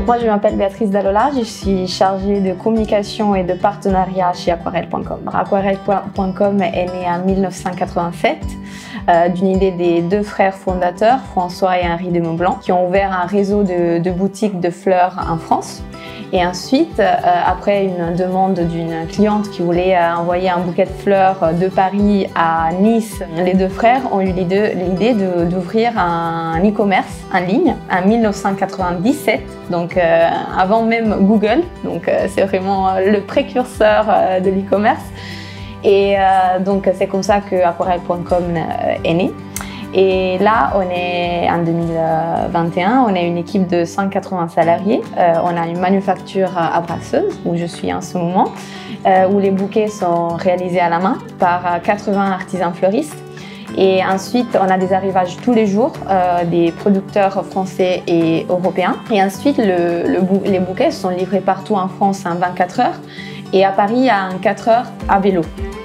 Moi, je m'appelle Béatrice Dalola, je suis chargée de communication et de partenariat chez Aquarelle.com. Aquarelle.com est né en 1987 d'une idée des deux frères fondateurs, François et Henri de Maublanc, qui ont ouvert un réseau de boutiques de fleurs en France. Et ensuite, après une demande d'une cliente qui voulait envoyer un bouquet de fleurs de Paris à Nice, les deux frères ont eu l'idée d'ouvrir un e-commerce en ligne en 1997, donc avant même Google. Donc c'est vraiment le précurseur de l'e-commerce. Et donc c'est comme ça que Aquarelle.com est né. Et là, on est en 2021, on est une équipe de 180 salariés. On a une manufacture à Brasseuse, où je suis en ce moment, où les bouquets sont réalisés à la main par 80 artisans fleuristes. Et ensuite, on a des arrivages tous les jours des producteurs français et européens. Et ensuite, les bouquets sont livrés partout en France en 24 heures et à Paris en 4 heures à vélo.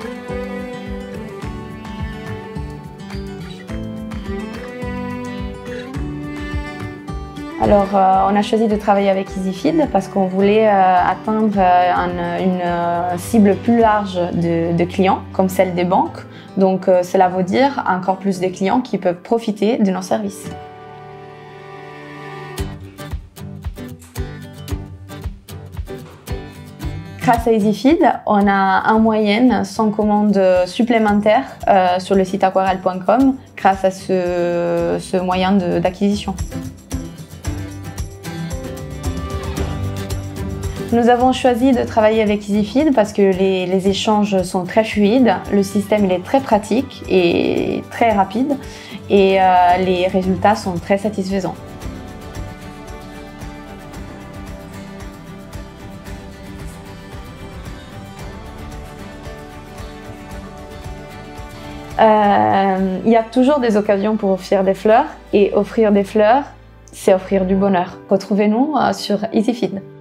Alors, on a choisi de travailler avec EasyFeed parce qu'on voulait atteindre une cible plus large de clients, comme celle des banques. Donc, cela veut dire encore plus de clients qui peuvent profiter de nos services. Grâce à EasyFeed, on a en moyenne 100 commandes supplémentaires sur le site aquarelle.com grâce à ce moyen d'acquisition. Nous avons choisi de travailler avec EasyFeed parce que les échanges sont très fluides, le système il est très pratique et très rapide et les résultats sont très satisfaisants. Il y a toujours des occasions pour offrir des fleurs et offrir des fleurs, c'est offrir du bonheur. Retrouvez-nous sur EasyFeed.